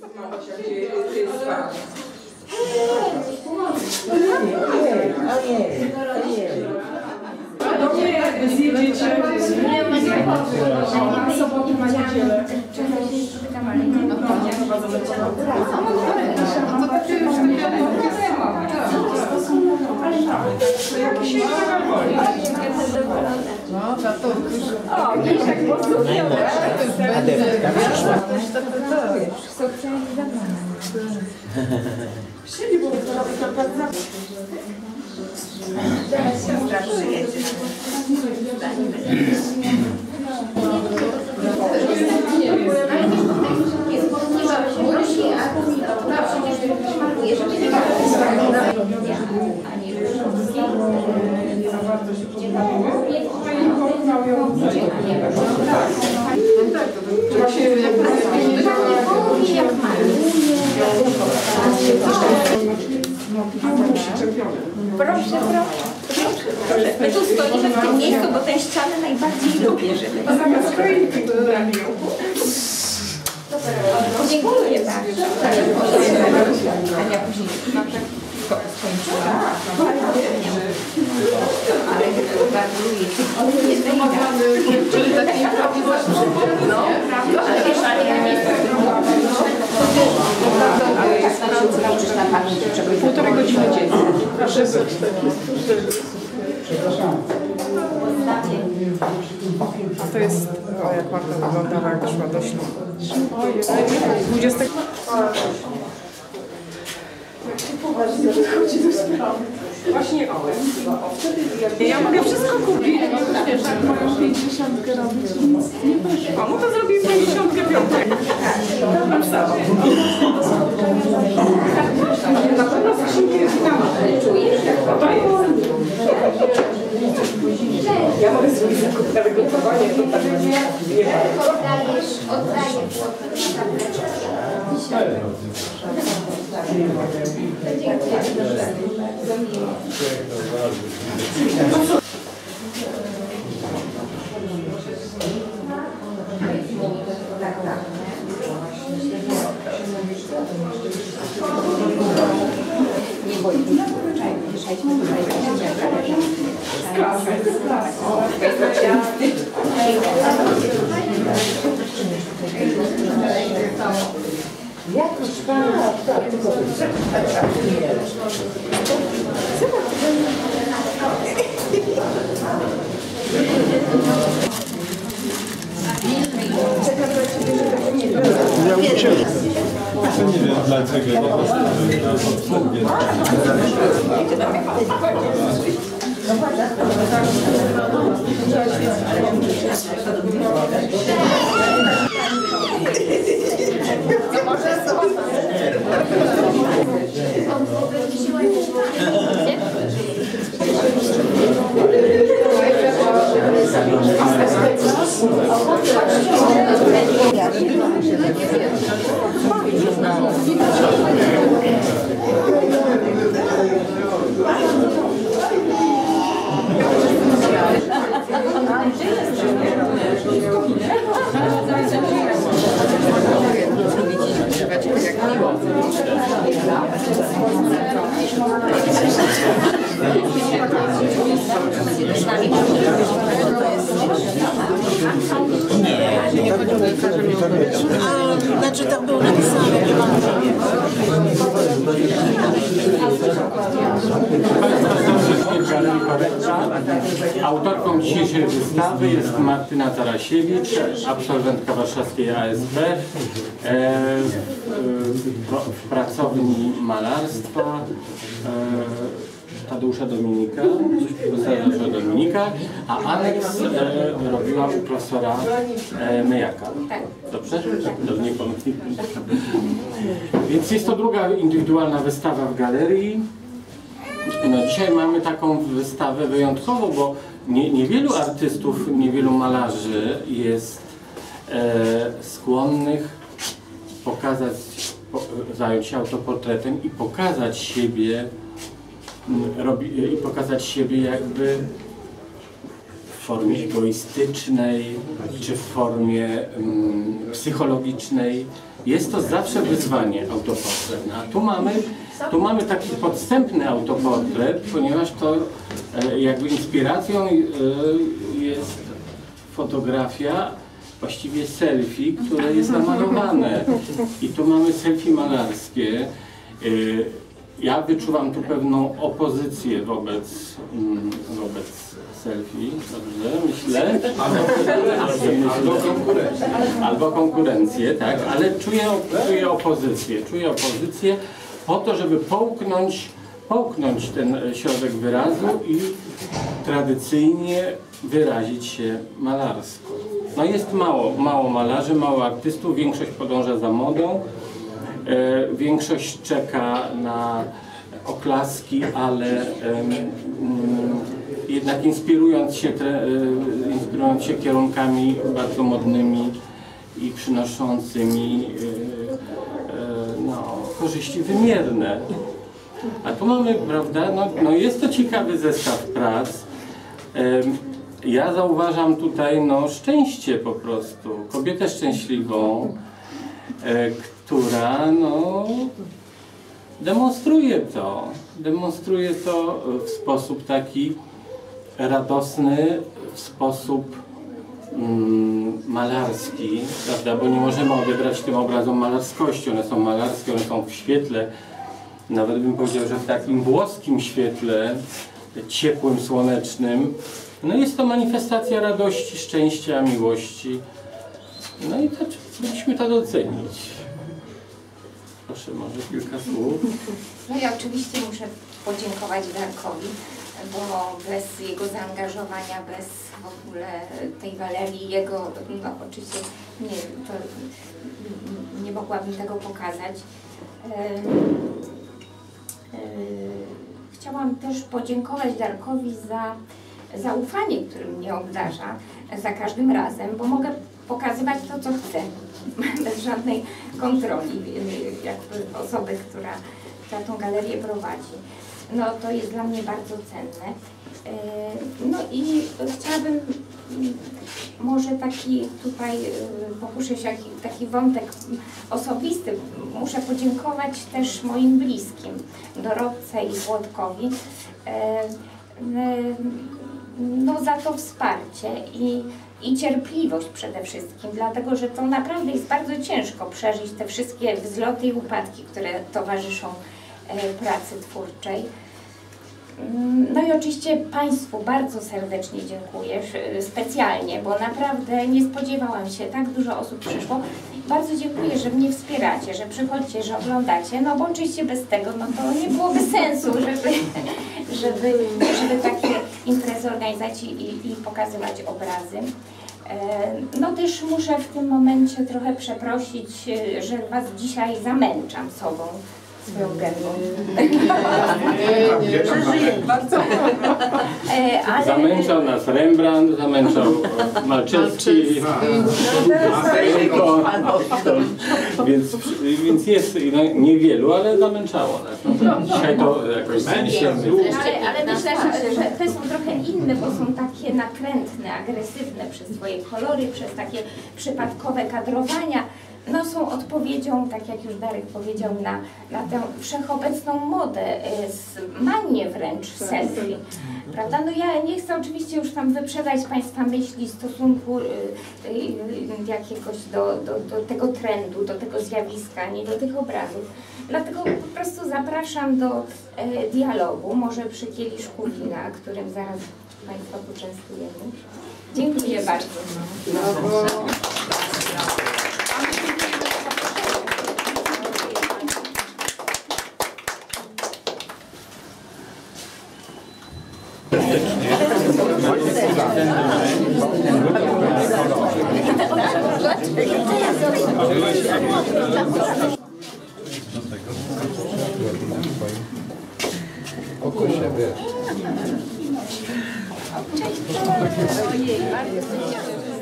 Teraz siostra przyjedzie. Proszę, proszę. My tu stoimy w tym miejscu, bo tę ścianę najbardziej lubię, żeby... Dziękuję bardzo. Ania później skończyła. Ale gratuluję. Czyli takie improwizacja. No, prawda? Ale wiesz, ale ja nie jestem ale jak się nauczysz na pamięć czegoś. 1,5 godziny dziennie. Proszę. Przepraszam. A to jest, o jak Marta wyglądała, jak szła do ślubu. 20. Jak się poważnie podchodzi do sprawy. Właśnie o. Ja mogę wszystko kupić. Wiesz, jak moją 50 robić, nic nie wyszło. No to zrobię 55. Dobra, wstawam. Na pewno coś nie jest. Czujesz? To jest. Ja mogę zrobić zakup na wygotowanie, to tak nie ma. Oddaję nie boi się. Mieszajmy tutaj. Jakoś pan Ja uciekłem. Nie wiem dlaczego, nie postanowiłem. Znaczy tak było napisane, nie mam Autorką dzisiejszej wystawy jest Martyna Tarasiewicz, absolwentka warszawskiej ASP, w pracowni malarstwa Tadeusza Dominika, a aneks robiła u profesora Myjaka. Dobrze? Dobrze, nie pomyślę. Więc jest to druga indywidualna wystawa w galerii. No, dzisiaj mamy taką wystawę wyjątkową, bo niewielu artystów, niewielu malarzy jest skłonnych zająć się autoportretem i pokazać siebie, jakby formie egoistycznej, czy w formie psychologicznej. Jest to zawsze wyzwanie autoportret. A tu mamy taki podstępny autoportret, ponieważ to jakby inspiracją jest fotografia, właściwie selfie, które jest namalowane. I tu mamy selfie malarskie. Ja wyczuwam tu pewną opozycję wobec selfie, dobrze, myślę. Albo konkurencję, tak, ale czuję opozycję po to, żeby połknąć ten środek wyrazu i tradycyjnie wyrazić się malarsko. No jest mało malarzy, mało artystów, większość podąża za modą, większość czeka na oklaski, ale jednak inspirując się kierunkami bardzo modnymi i przynoszącymi korzyści wymierne. A tu mamy, prawda, no jest to ciekawy zestaw prac. Ja zauważam tutaj szczęście po prostu, kobietę szczęśliwą, która demonstruje to w sposób taki radosny, w sposób malarski, prawda, bo nie możemy odebrać tym obrazom malarskości, one są malarskie, one są w świetle, nawet bym powiedział, że w takim włoskim świetle, ciepłym, słonecznym. No jest to manifestacja radości, szczęścia, miłości. No i to powinniśmy to docenić. Proszę, może kilka słów. No ja oczywiście muszę podziękować Darkowi, bo bez jego zaangażowania, bez w ogóle tej galerii, oczywiście nie mogłabym tego pokazać. Chciałam też podziękować Darkowi za zaufanie, którym mnie obdarza za każdym razem, bo mogę pokazywać to, co chcę, bez żadnej kontroli, jakby osoby, która tą galerię prowadzi. No to jest dla mnie bardzo cenne. No i chciałabym może pokuszę się taki wątek osobisty. Muszę podziękować też moim bliskim, Dorotce i Włodkowi, za to wsparcie i cierpliwość przede wszystkim, dlatego że to naprawdę jest bardzo ciężko przeżyć te wszystkie wzloty i upadki, które towarzyszą pracy twórczej. No i oczywiście Państwu bardzo serdecznie dziękuję, specjalnie, bo naprawdę nie spodziewałam się, tak dużo osób przyszło. Bardzo dziękuję, że mnie wspieracie, że przychodźcie, że oglądacie, no bo oczywiście bez tego to nie byłoby sensu, żeby takie imprezy organizować i pokazywać obrazy. No też muszę w tym momencie trochę przeprosić, że Was dzisiaj zamęczam sobą. Swoją gębą. Zamęczał nas Rembrandt, zamęczał Malczewski, więc jest niewielu, ale zamęczało nas. Dzisiaj to jakoś zniesiemy. Ale myślę, że te są trochę inne, bo są takie natrętne, agresywne przez swoje kolory, przez takie przypadkowe kadrowania. No są odpowiedzią, tak jak już Darek powiedział, na tę wszechobecną modę, manię wręcz selfie, prawda? No ja nie chcę oczywiście już tam wyprzedać Państwa myśli stosunku jakiegoś do tego trendu, do tego zjawiska, nie do tych obrazów. Dlatego po prostu zapraszam do dialogu, może przy kieliszku wina, którym zaraz Państwa poczęstujemy. Dziękuję bardzo. Oko się wiesz. Cześć.